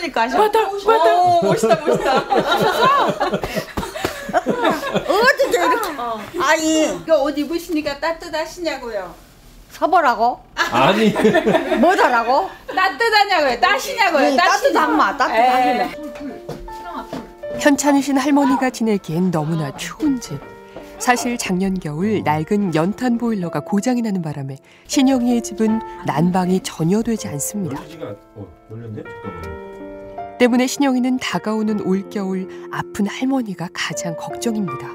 그러니까 하셔. 맞다. 멋있다. 어떻게 이렇게. 아니. 이거 옷 입으시니까 따뜻하시냐고요? 서보라고? 아니. 뭐더라고? 따뜻하냐고요? 따시냐고요? 따뜻한마, 따뜻하시네. 현찮으신 할머니가 지내기엔 너무나 추운 집. 사실 작년 겨울 낡은 연탄 보일러가 고장이 나는 바람에 신영이의 집은 난방이 전혀 되지 않습니다. 열렸네? 잠깐만요. 때문에 신영이는 다가오는 올겨울 아픈 할머니가 가장 걱정입니다.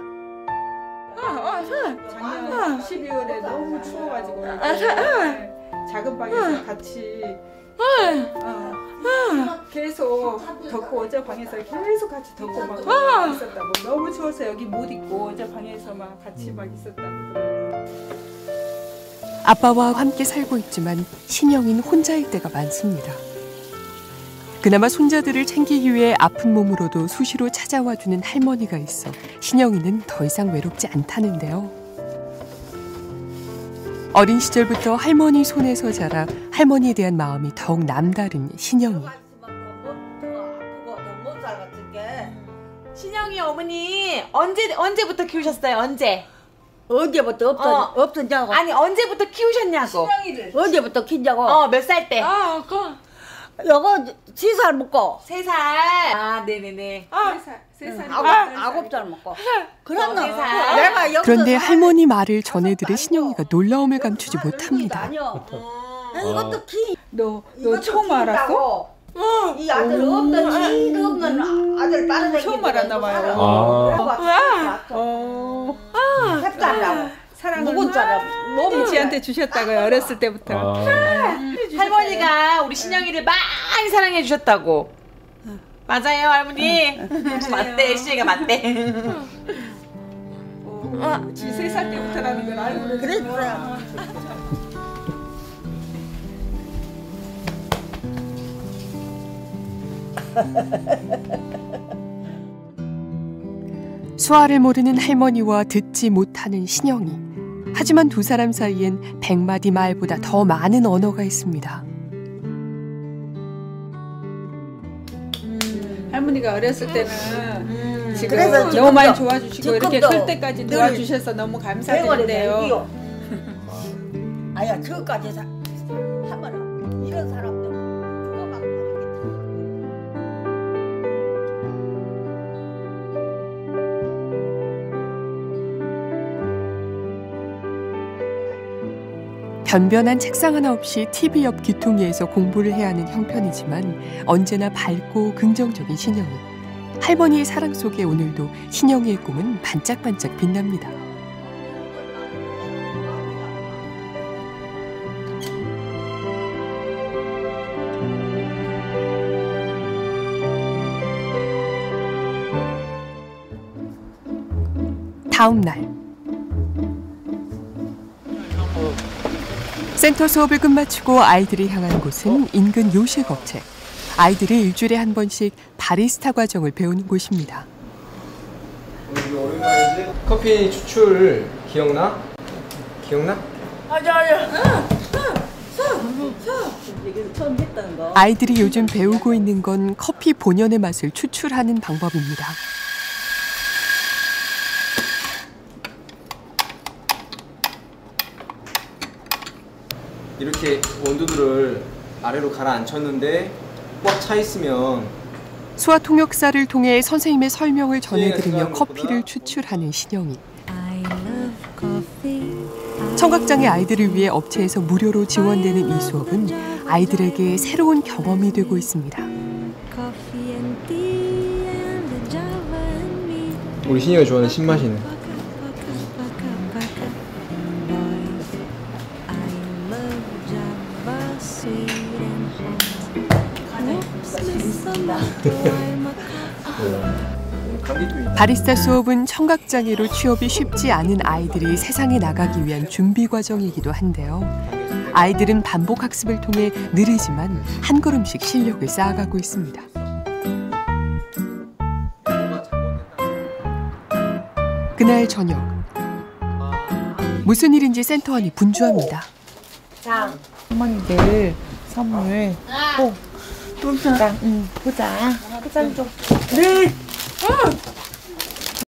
작년 12월에 너무 추워가지고 작은 방에서 같이 계속 덮고 어제 방에서 계속 같이 덮고 막 있었다고. 너무 추워서 여기 못 있고 어제 방에서 막 같이 막 있었다고. 아빠와 함께 살고 있지만 신영이는 혼자일 때가 많습니다. 그나마 손자들을 챙기기 위해 아픈 몸으로도 수시로 찾아와주는 할머니가 있어 신영이는 더 이상 외롭지 않다는데요. 어린 시절부터 할머니 손에서 자라 할머니에 대한 마음이 더욱 남다른 신영이. 신영이 어머니 언제부터 키우셨어요? 언제부터 없었냐고. 아니 언제부터 키우셨냐고. 신영이를 언제부터 키냐고. 몇 살 때? 요거 3살 먹고. 3살. 아 네네네. 3살. 9살 먹고. 그런다. 세 살. 내가 여기서 그런데 할머니 말을 전해들은 신영이가 놀라움을 감추지 못합니다. 이것도 키. 너 처음 알았어? 이 아들 없던 지도 없는 아들 빠르게 처음 알았나 봐요. 햇살라고. 사랑을 누군 줄 알아? 너무 지한테 주셨다고요. 어렸을 때부터. 할머니가 우리 신영이를 많이 사랑해 주셨다고. 맞아요 할머니. 맞대. 신영이가 맞대. 지 3살 때부터라는 걸 알고 그랬어요. 수화를 모르는 할머니와 듣지 못하는 신영이. 하지만 두 사람 사이엔 100마디 말보다 더 많은 언어가 있습니다. 할머니가 어렸을 때는 지금 그래서 너무 많이 도와주시고 이렇게 지금도 클 때까지 도와주셔서 너무 감사드린데요. 아야 저까지 하면 이런 사람들 죽어가고 변변한 책상 하나 없이 TV 옆 귀퉁이에서 공부를 해야 하는 형편이지만 언제나 밝고 긍정적인 신영이. 할머니의 사랑 속에 오늘도 신영이의 꿈은 반짝반짝 빛납니다. 다음 날 센터 수업을 끝마치고 아이들이 향한 곳은 인근 요식업체. 아이들이 일주일에 한 번씩 바리스타 과정을 배우는 곳입니다. 커피 추출 기억나? 아이들이 요즘 배우고 있는 건 커피 본연의 맛을 추출하는 방법입니다. 이렇게 원두들을 아래로 가라앉혔는데 꽉 차 있으면 수화 통역사를 통해 선생님의 설명을 전해드리며 커피를 추출하는 신영이. 청각장애 아이들을 위해 업체에서 무료로 지원되는 이 수업은 아이들에게 새로운 경험이 되고 있습니다. 우리 신이가 좋아하는 신맛이네. 바리스타 수업은 청각장애로 취업이 쉽지 않은 아이들이 세상에 나가기 위한 준비 과정이기도 한데요. 아이들은 반복 학습을 통해 느리지만 한 걸음씩 실력을 쌓아가고 있습니다. 그날 저녁, 무슨 일인지 센터 안이 분주합니다. 할머니들 선물 꼭 보자. 포장 좀. 네.